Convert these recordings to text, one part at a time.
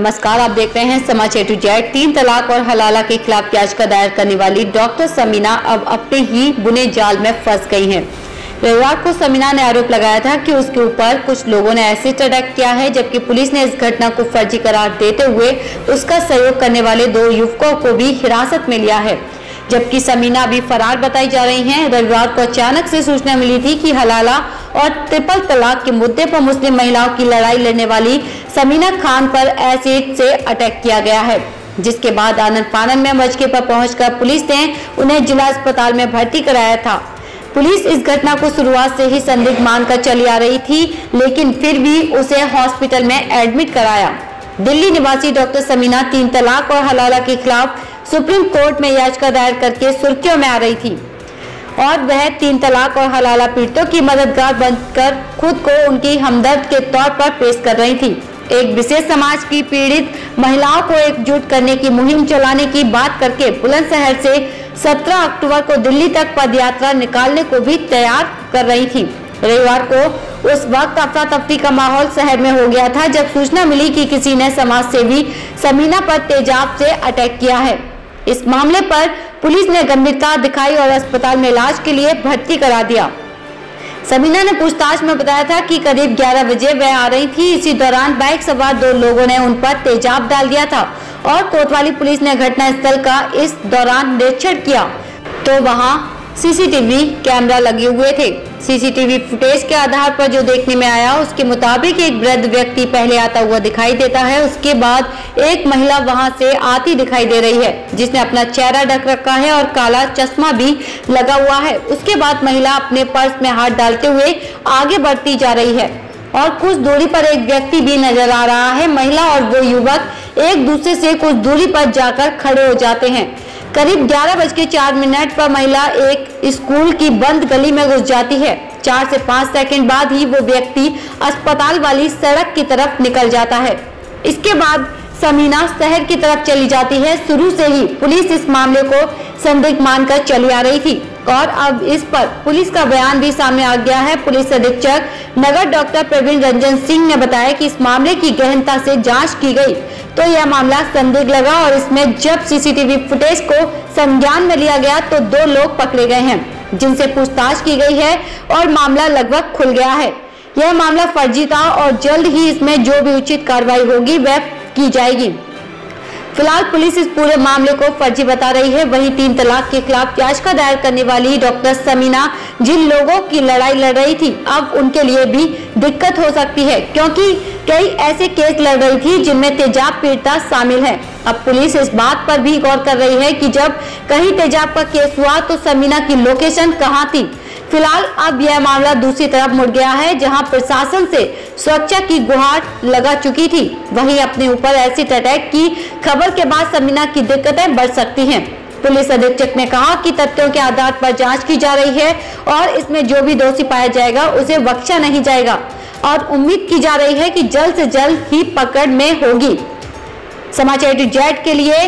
नमस्कार, आप देख रहे हैं समाचार टू जेड। 3 तलाक और हलाला के खिलाफ याचिका दायर करने वाली डॉक्टर समीना अब अपने ही बुने जाल में फंस गई हैं। रविवार को समीना ने आरोप लगाया था कि उसके ऊपर कुछ लोगों ने एसिड अटैक किया है, जबकि पुलिस ने इस घटना को फर्जी करार देते हुए उसका सहयोग करने वाले 2 युवकों को भी हिरासत में लिया है, जबकि समीना भी फरार बताई जा रही हैं। रविवार को अचानक से सूचना मिली थी कि हलाला और ट्रिपल तलाक के मुद्दे पर मुस्लिम महिलाओं की लड़ाई लड़ने वाली समीना खान पर एसिड से अटैक किया गया है, जिसके बाद आनन फानन में मौके पर पहुंचकर पुलिस ने उन्हें जिला अस्पताल में भर्ती कराया था। पुलिस इस घटना को शुरुआत से ही संदिग्ध मानकर चली आ रही थी, लेकिन फिर भी उसे हॉस्पिटल में एडमिट कराया। दिल्ली निवासी डॉक्टर समीना 3 तलाक और हलाला के खिलाफ सुप्रीम कोर्ट में याचिका दायर करके सुर्खियों में आ रही थी और वह 3 तलाक और हलाला पीड़ितों की मददगार बनकर खुद को उनकी हमदर्द के तौर पर पेश कर रही थी। एक विशेष समाज की पीड़ित महिलाओं को एकजुट करने की मुहिम चलाने की बात करके बुलंदशहर से 17 अक्टूबर को दिल्ली तक पदयात्रा निकालने को भी तैयार कर रही थी। रविवार को उस वक्त अफरा तफरी का माहौल शहर में हो गया था जब सूचना मिली कि किसी ने समाज सेवी समीना पर तेजाब से अटैक किया है। इस मामले पर पुलिस ने गंभीरता दिखाई और अस्पताल में इलाज के लिए भर्ती करा दिया। समीना ने पूछताछ में बताया था कि करीब 11 बजे वह आ रही थी। इसी दौरान बाइक सवार 2 लोगों ने उन पर तेजाब डाल दिया था और कोतवाली पुलिस ने घटनास्थल का इस दौरान निरीक्षण किया तो वहां सीसीटीवी कैमरा लगे हुए थे। सीसीटीवी फुटेज के आधार पर जो देखने में आया उसके मुताबिक एक वृद्ध व्यक्ति पहले आता हुआ दिखाई देता है। उसके बाद एक महिला वहां से आती दिखाई दे रही है, जिसने अपना चेहरा ढक रखा है और काला चश्मा भी लगा हुआ है। उसके बाद महिला अपने पर्स में हाथ डालते हुए आगे बढ़ती जा रही है और कुछ दूरी पर एक व्यक्ति भी नजर आ रहा है। महिला और वो युवक एक दूसरे से कुछ दूरी पर जाकर खड़े हो जाते हैं। करीब 11:04 पर महिला एक स्कूल की बंद गली में घुस जाती है। 4 से 5 सेकंड बाद ही वो व्यक्ति अस्पताल वाली सड़क की तरफ निकल जाता है। इसके बाद समीना शहर की तरफ चली जाती है। शुरू से ही पुलिस इस मामले को संदिग्ध मानकर चली आ रही थी और अब इस पर पुलिस का बयान भी सामने आ गया है। पुलिस अधीक्षक नगर डॉक्टर प्रवीण रंजन सिंह ने बताया कि इस मामले की गहनता से जांच की गई तो यह मामला संदिग्ध लगा और इसमें जब सीसीटीवी फुटेज को संज्ञान में लिया गया तो 2 लोग पकड़े गए हैं, जिनसे पूछताछ की गई है और मामला लगभग खुल गया है। यह मामला फर्जी था और जल्द ही इसमें जो भी उचित कार्रवाई होगी वह की जाएगी। फिलहाल पुलिस इस पूरे मामले को फर्जी बता रही है। वहीं 3 तलाक के खिलाफ याचिका दायर करने वाली डॉक्टर समीना जिन लोगों की लड़ाई लड़ रही थी, अब उनके लिए भी दिक्कत हो सकती है, क्योंकि कई ऐसे केस लड़ रही थी जिनमें तेजाब पीड़िता शामिल है। अब पुलिस इस बात पर भी गौर कर रही है कि जब कहीं तेजाब का केस हुआ तो समीना की लोकेशन कहाँ थी। फिलहाल अब यह मामला दूसरी तरफ मुड़ गया है, जहां प्रशासन से सुरक्षा की गुहार लगा चुकी थी। वहीं अपने ऊपर एसिड अटैक की खबर के बाद समीना की दिक्कतें बढ़ सकती हैं। पुलिस अधीक्षक ने कहा कि तथ्यों के आधार पर जांच की जा रही है और इसमें जो भी दोषी पाया जाएगा उसे बख्शा नहीं जाएगा और उम्मीद की जा रही है कि जल्द से जल्द ही पकड़ में होगी। समाचार टू जेड के लिए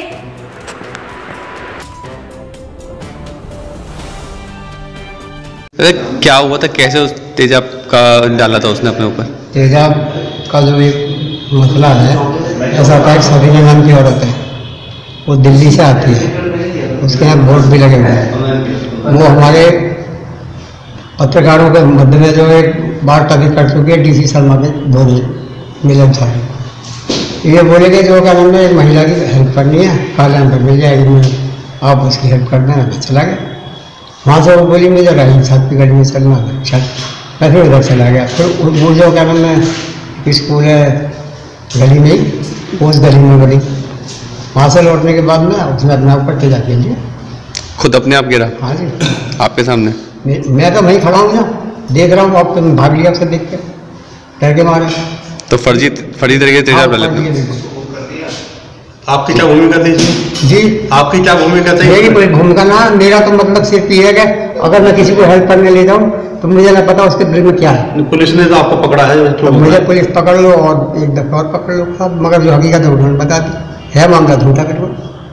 अरे क्या हुआ था, कैसे उस तेजाब का डाला था उसने अपने ऊपर? तेजाब का जो एक मसला है, ऐसा होता है सरीना नाम की औरत है, वो दिल्ली से आती है, उसके यहाँ वोट भी लगे हुए हैं। वो हमारे पत्रकारों के मध्य में जो एक वार्ता भी कर चुकी है डीसी शर्मा के बोले मिलन साहब। ये बोले कि जो क्या नाम है महिला की हेल्प करनी है, काल पर मिल जाएगी, आप उसकी हेल्प कर देना। मैं चला गया वहाँ से। वो बोली मुझे राही छत की गली में चलना है, मैं फिर उधर चला गया। फिर वो जो क्या नाम है स्कूल है गली में ही, उस गली में गली वहाँ से लौटने के बाद में उसने अपने ऊपर तेजाब ले लिया। खुद अपने आप गिरा? हाँ जी, आपके सामने? मैं तो वहीं खड़ा हूँ ना, देख रहा हूँ। आप भाग लिया उससे देख के, डर के मारे। तो फर्जी तरीके से तेजाब डाले? आपकी क्या भूमिका थी जी? आपकी क्या भूमिका थी? मेरी कोई भूमिका ना, मेरा तो मतलब सिर्फ ये है कि अगर मैं किसी को हेल्प करने ले जाऊँ तो मुझे ना पता उसके दिल में क्या है। पुलिस ने तो आपको पकड़ा है, तो मुझे पुलिस पकड़ लो और एक दफा और पकड़ लो आप, मगर जो हकीकत है उन्होंने बता दी है, मामला झूठा कटवा।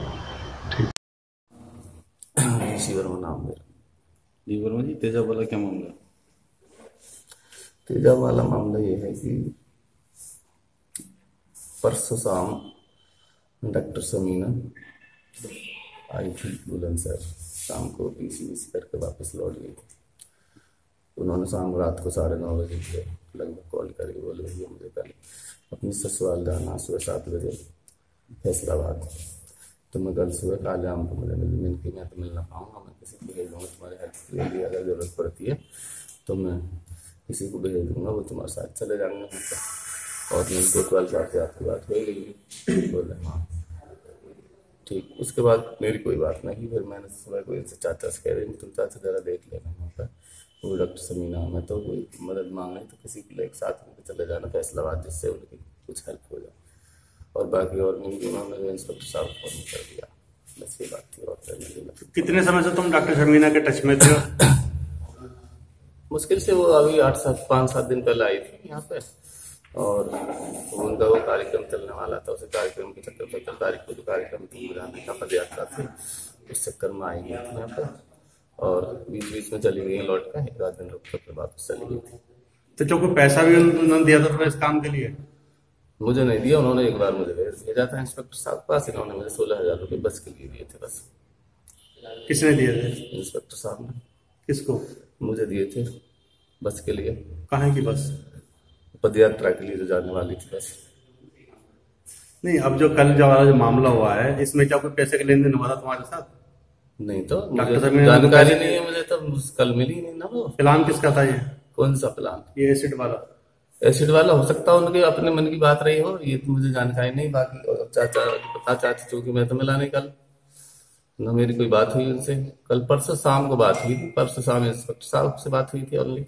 जी वर्मा जी, तेजाब वाला क्या मामला? तेजाब वाला मामला ये है कि परसों शाम डॉक्टर समीना आई थी बुलंदशहर, शाम को पीसी करके वापस लौट गई थी। उन्होंने शाम रात को 9:30 बजे लगभग कॉल करी, बोले भैया मुझे कल अपनी ससुराल जाना, सुबह 7 बजे फैसलाबाद। तो मैं कल सुबह काले आम को मुझे मैं तो मिल ना पाऊँगा, मैं किसी को भेज दूँगा तुम्हारे हेल्प के लिए, अगर ज़रूरत पड़ती है तो मैं किसी को भेज दूँगा, वो तुम्हारे साथ चले जाएंगे। और मेरी कोतवाल साहब से आपकी बात हो गई, बोले हाँ ठीक। उसके बाद मेरी कोई बात नहीं। फिर मैंने सुबह को इनसे चाचा से कह रही तुम चाचा ज़रा देख लेना वहाँ पर, वो डॉक्टर समीना मैं तो कोई मदद मांग रही तो किसी को लेकर साथ में चले जाना फैसलाबाद, जिससे उनकी कुछ हेल्प हो जाए। और बाकी और नहीं, उन्होंने इंस्पेक्टर साहब को फोन कर दिया, बस ये बात थी। और कितने समय से तुम डॉक्टर समीना के टच में थे? मुश्किल से वो अभी 5-7 दिन पहले आई थी यहाँ पे, और उनका वो कार्यक्रम चलने वाला था। उस कार्यक्रम के चक्कर में 15 तारीख को जो कार्यक्रम बुलाने का पद यात्रा थी, उस चक्कर में आई गई थी यहाँ पे, और बीच में चली गई लौट कर, 1 दिन रुक कर वापस चली गई थी। तो जो कोई पैसा भी उन्होंने दिया था इस काम के लिए? मुझे नहीं दिया, उन्होंने एक बार मुझे भेजा था इंस्पेक्टर साहब के पास, इन्होंने मुझे 16,000 रुपये बस के लिए दिए थे बस। किसने दिए थे? इंस्पेक्टर साहब ने। किसको? मुझे दिए थे बस के लिए। कहाँ की बस? पद यात्रा के लिए जो जाने वाली थी बस। नहीं, अब जो कल जो मामला हुआ है, इसमें क्या कोई पैसे का लेन देन हुआ था तुम्हारे साथ? नहीं तो मुझे जानकारी नहीं है, मुझे तो कल मिली नहीं ना। वो प्लान किसका था ये? कौन सा प्लान? ये एसिड वाला हो सकता है उनके अपने मन की बात रही हो, ये तो मुझे जानकारी नहीं। बाकी चाचा चूंकि मैं तो मिला नहीं कल, ना मेरी कोई बात हुई उनसे। कल परसों शाम को बात हुई थी, परसों शाम इंस्पेक्टर साहब से बात हुई थी। ओनली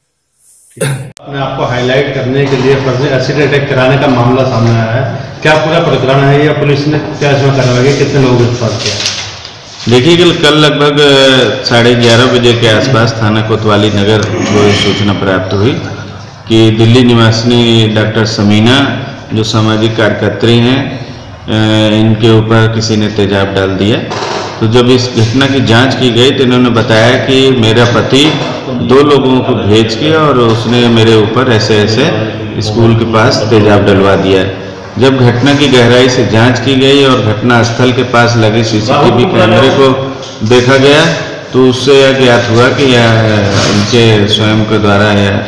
अपने आपको हाईलाइट करने के लिए फर्जी एसिड अटैक कराने का मामला सामने आया है, क्या पूरा प्रकरण है या पुलिस ने क्या इसमें कार्रवाई, कितने लोगों को गिरफ्तार किया? देखिए कल लगभग 11:30 बजे के आसपास थाना कोतवाली नगर को सूचना प्राप्त हुई कि दिल्ली निवासिनी डॉक्टर समीना जो सामाजिक कार्यकर्त्री हैं, इनके ऊपर किसी ने तेजाब डाल दिया। तो जब इस घटना की जांच की गई तो इन्होंने बताया कि मेरा पति 2 लोगों को भेज के और उसने मेरे ऊपर ऐसे स्कूल के पास तेजाब डलवा दिया। जब घटना की गहराई से जांच की गई और घटना स्थल के पास लगे सीसीटीवी कैमरे को देखा गया तो उससे यह ज्ञात हुआ कि यह इनके स्वयं के द्वारा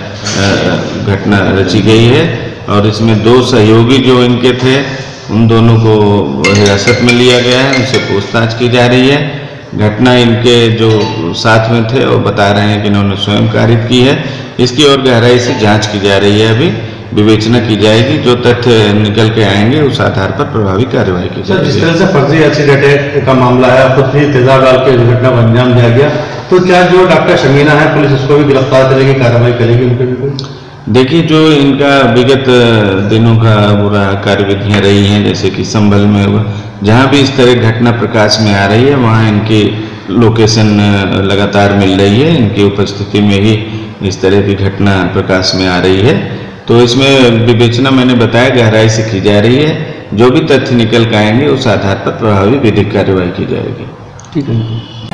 यह घटना रची गई है। और इसमें 2 सहयोगी जो इनके थे उन दोनों को हिरासत में लिया गया है, उनसे पूछताछ की जा रही है। घटना इनके जो साथ में थे वो बता रहे हैं कि इन्होंने स्वयं कारित की है। इसकी और गहराई से जांच की जा रही है, अभी विवेचना की जाएगी। जो तथ्य निकल के आएंगे उस आधार पर प्रभावी कार्रवाई की जाएगी। जिस तरह से फर्जी एसिड अटैक का मामला है, खुद ही तेजाब डाल के घटना को अंजाम दिया गया, तो क्या जो डॉक्टर समीना है पुलिस उसको भी गिरफ्तार करेगी, कार्रवाई करेगी उनके भी? देखिए जो इनका विगत दिनों का बुरा कार्यविधियाँ रही हैं, जैसे कि संभल में हुआ, जहाँ भी इस तरह घटना प्रकाश में आ रही है वहाँ इनकी लोकेशन लगातार मिल रही है। इनकी उपस्थिति में ही इस तरह की घटना प्रकाश में आ रही है। तो इसमें विवेचना मैंने बताया गहराई से की जा रही है। जो भी तथ्य निकल के आएंगे उस आधार पर प्रभावी विधिक कार्रवाई की जाएगी। ठीक है।